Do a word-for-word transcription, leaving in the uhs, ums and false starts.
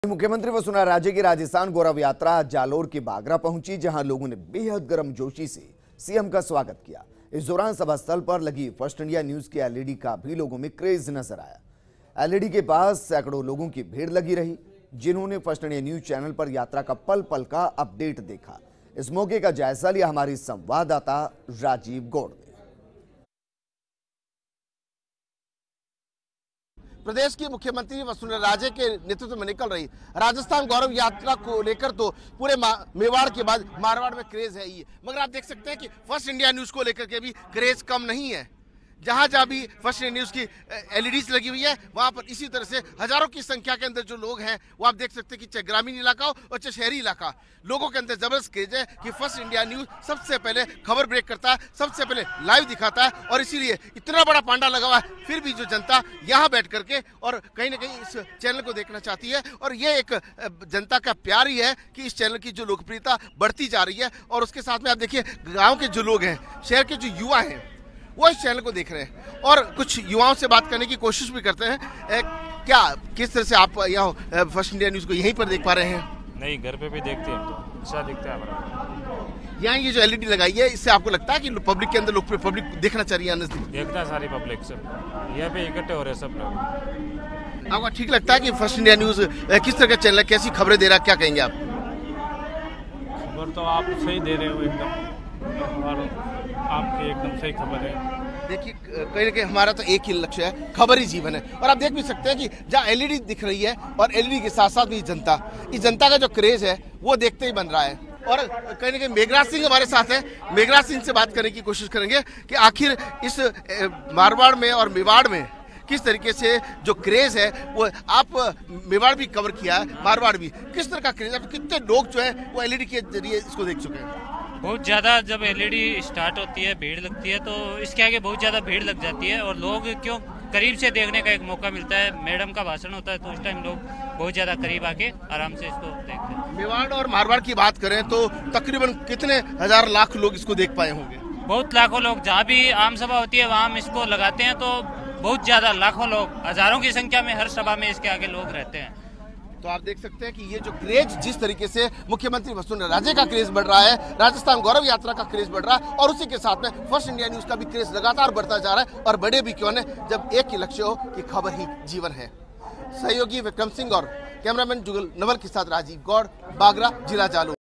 मुख्यमंत्री वसुंधरा राजे की राजस्थान गौरव यात्रा जालोर के बागरा पहुंची, जहां लोगों ने बेहद गर्मजोशी से सीएम का स्वागत किया। इस दौरान सभा स्थल पर लगी फर्स्ट इंडिया न्यूज की एलईडी का भी लोगों में क्रेज नजर आया। एलईडी के पास सैकड़ों लोगों की भीड़ लगी रही, जिन्होंने फर्स्ट इंडिया न्यूज चैनल पर यात्रा का पल पल का अपडेट देखा। इस मौके का जायजा लिया हमारी संवाददाता राजीव गौड़ ने। प्रदेश की मुख्यमंत्री वसुंधरा राजे के नेतृत्व में निकल रही राजस्थान गौरव यात्रा को लेकर तो पूरे मेवाड़ के बाद मारवाड़ में क्रेज है ही, मगर आप देख सकते हैं कि फर्स्ट इंडिया न्यूज को लेकर के भी क्रेज कम नहीं है। जहां जहां भी फर्स्ट इंडिया न्यूज की एलईडीज लगी हुई है, वहां पर इसी तरह से हजारों की संख्या के अंदर जो लोग हैं वो आप देख सकते हैं कि चाहे ग्रामीण इलाका हो और चाहे शहरी इलाका, लोगों के अंदर जबरदस्त क्रेज है कि फर्स्ट इंडिया न्यूज सबसे पहले खबर ब्रेक करता है, सबसे पहले लाइव दिखाता है। और इसीलिए इतना बड़ा पांडा लगा हुआ है, फिर भी जो जनता यहाँ बैठ करके और कहीं ना कहीं इस चैनल को देखना चाहती है। और ये एक जनता का प्यार ही है कि इस चैनल की जो लोकप्रियता बढ़ती जा रही है। और उसके साथ में आप देखिए गाँव के जो लोग हैं, शहर के जो युवा हैं, वो इस चैनल को देख रहे हैं और कुछ युवाओं से बात करने की कोशिश भी करते हैं। ए, क्या किस तरह से आप यहाँ फर्स्ट इंडिया न्यूज को यहीं पर देख पा रहे हैं? नहीं, घर पे भी देखते हैं हम, तो अच्छा दिखता है हमारा। यहाँ ये जो एलईडी लगाई है, इससे आपको लगता है कि पब्लिक के अंदर लोग पब्लिक देखना चाहिए? देखता है सारी पब्लिक, सब यहाँ पे इकट्ठे हो रहे हैं सब लोग। आपको ठीक लगता है कि फर्स्ट इंडिया न्यूज किस तरह का चैनल है, कैसी खबरें दे रहा है, क्या कहेंगे आप? खबर तो आप सही दे रहे हो एकदम, और आपकी एकदम सही खबर है। देखिए कहीं ना कहीं हमारा तो एक ही लक्ष्य है, खबर ही जीवन है। और आप देख भी सकते हैं कि जहाँ एलईडी दिख रही है और एलईडी के साथ साथ भी जनता, इस जनता का जो क्रेज है वो देखते ही बन रहा है। और कहीं ना कहीं मेघराज सिंह हमारे साथ है, मेघराज सिंह से बात करने की कोशिश करेंगे कि आखिर इस मारवाड़ में और मेवाड़ में किस तरीके से जो क्रेज है, वो आप मेवाड़ भी कवर किया है, मारवाड़ भी, किस तरह का क्रेज है, कितने लोग जो है वो एलईडी के जरिए इसको देख चुके हैं? बहुत ज़्यादा जब एलईडी स्टार्ट होती है, भीड़ लगती है, तो इसके आगे बहुत ज़्यादा भीड़ लग जाती है और लोग क्यों करीब से देखने का एक मौका मिलता है। मैडम का भाषण होता है तो उस टाइम लोग बहुत ज़्यादा करीब आके आराम से इसको देखते हैं। मेवाड़ और मारवाड़ की बात करें तो तकरीबन कितने हजार लाख लोग इसको देख पाए होंगे? बहुत लाखों लोग, जहाँ भी आम सभा होती है वहाँ हम इसको लगाते हैं तो बहुत ज़्यादा लाखों लोग, हजारों की संख्या में हर सभा में इसके आगे लोग रहते हैं। तो आप देख सकते हैं कि ये जो क्रेज, जिस तरीके से मुख्यमंत्री वसुंधरा राजे का क्रेज बढ़ रहा है, राजस्थान गौरव यात्रा का क्रेज बढ़ रहा है, और उसी के साथ में फर्स्ट इंडिया न्यूज का भी क्रेज लगातार बढ़ता जा रहा है। और बड़े भी क्यों न, जब एक ही लक्ष्य हो कि खबर ही जीवन है। सहयोगी विक्रम सिंह और कैमरामैन जुगल नवल के साथ राजीव गौड़, बागरा, जिला जालोर।